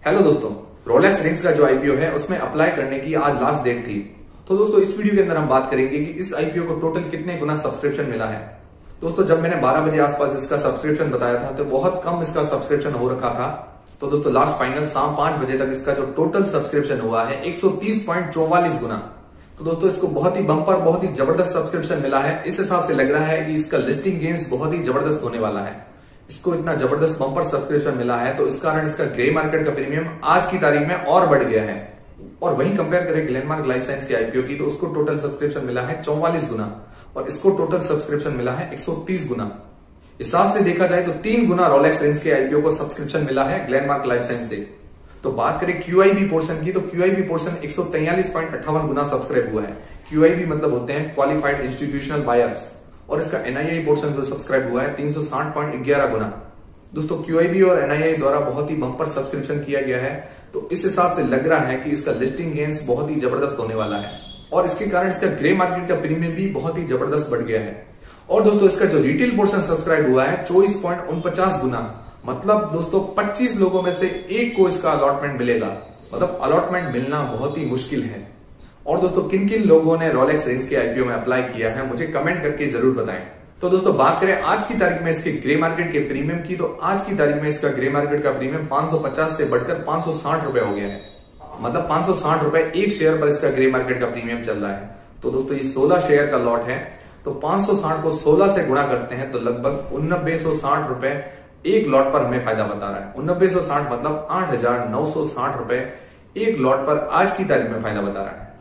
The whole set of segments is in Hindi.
हेलो दोस्तों, रोलेक्स रिंग्स का जो आईपीओ है उसमें अप्लाई करने की आज लास्ट डेट थी। तो दोस्तों इस वीडियो के अंदर हम बात करेंगे कि इस आईपीओ को टोटल कितने गुना सब्सक्रिप्शन मिला है। दोस्तों जब मैंने 12 बजे आसपास इसका सब्सक्रिप्शन बताया था तो बहुत कम इसका सब्सक्रिप्शन हो रखा था। तो दोस्तों लास्ट फाइनल शाम 5 बजे तक इसका जो टोटल सब्सक्रिप्शन हुआ है 130.44 गुना। तो दोस्तों इसको बहुत ही बम्पर, बहुत ही जबरदस्त सब्सक्रिप्शन मिला है। इस हिसाब से लग रहा है कि इसका लिस्टिंग गेन्स बहुत ही जबरदस्त होने वाला है। इसको इतना जबरदस्त बम्पर सब्सक्रिप्शन मिला है तो इस कारण इसका ग्रे मार्केट का प्रीमियम आज की तारीख में और बढ़ गया है। और वहीं कंपेयर करें ग्लेनमार्क लाइफ साइंस के आईपीओ की तो उसको टोटल सब्सक्रिप्शन मिला है 44 गुना और इसको टोटल सब्सक्रिप्शन मिला है 130 गुना। हिसाब से देखा जाए तो 3 गुना रोलेक्स रेंज के आईपीओ को सब्सक्रिप्शन मिला है ग्लेनमार्क लाइफ साइंस से। तो बात करें क्यूआईबी पोर्शन की तो क्यूआईबी पोर्शन 143.58 गुना सब्सक्राइब हुआ है। क्यूआईबी मतलब होते हैं क्वालिफाइड इंस्टीट्यूशनल बायर्स। और इसका एनआईआई पोर्शन जो सब्सक्राइब हुआ है 360.11 गुना। दोस्तों क्यूआईबी और एनआईआई द्वारा बहुत ही बम्पर सब्सक्रिप्शन किया गया है तो इस हिसाब से लग रहा है कि इसका लिस्टिंग गेन्स बहुत ही जबरदस्त होने वाला है और इसके कारण इसका ग्रे मार्केट का प्रीमियम भी बहुत ही जबरदस्त बढ़ गया है। और दोस्तों इसका जो रिटेल पोर्शन सब्सक्राइब हुआ है 24.49 गुना। मतलब दोस्तों 25 लोगों में से एक को इसका अलॉटमेंट मिलेगा। मतलब अलॉटमेंट मिलना बहुत ही मुश्किल है। और दोस्तों किन किन लोगों ने रोलेक्स रेंज के आईपीओ में अप्लाई किया है मुझे कमेंट करके जरूर बताएं। तो दोस्तों बात करें आज की तारीख में इसके ग्रे मार्केट के प्रीमियम की तो आज की तारीख में इसका ग्रे मार्केट का प्रीमियम 550 से बढ़कर 560 रुपए हो गया है। मतलब 560 रुपए एक शेयर पर इसका ग्रे मार्केट का प्रीमियम चल रहा है। तो दोस्तों ये 16 शेयर का लॉट है तो 560 को 16 से गुणा करते हैं तो लगभग 1960 रुपए एक लॉट पर हमें फायदा बता रहा है। 1960 मतलब 8,960 रुपए एक लॉट पर आज की तारीख में फायदा बता रहा है।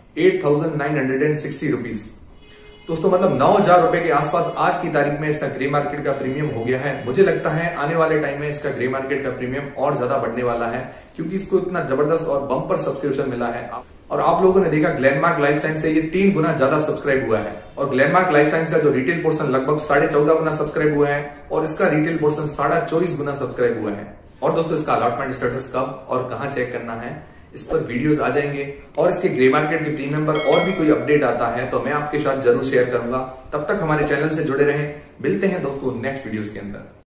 8,960 रुपीज। दोस्तों मतलब 9,000 रुपए के आसपास आज की तारीख में इसका ग्रे मार्केट का प्रीमियम हो गया है। मुझे लगता है आने वाले टाइम में इसका ग्रे मार्केट का प्रीमियम और ज्यादा बढ़ने वाला है क्योंकि इसको इतना जबरदस्त और बम्पर सब्सक्रिप्शन मिला है। और आप लोगों ने देखा ग्लेनमार्क लाइफ साइंस से ये 3 गुना ज्यादा सब्सक्राइब हुआ है। और ग्लेनमार्क लाइफ साइंस का जो रिटेल पोर्शन लगभग 14.5 गुना सब्सक्राइब हुआ है और इसका रिटेल पोर्शन 24.5 गुना सब्सक्राइब हुआ है। और दोस्तों इसका अलॉटमेंट स्टेटस कब और कहां चेक करना है इस पर वीडियोस आ जाएंगे। और इसके ग्रे मार्केट के प्रीमियम पर और भी कोई अपडेट आता है तो मैं आपके साथ जरूर शेयर करूंगा। तब तक हमारे चैनल से जुड़े रहें। मिलते हैं दोस्तों नेक्स्ट वीडियोस के अंदर।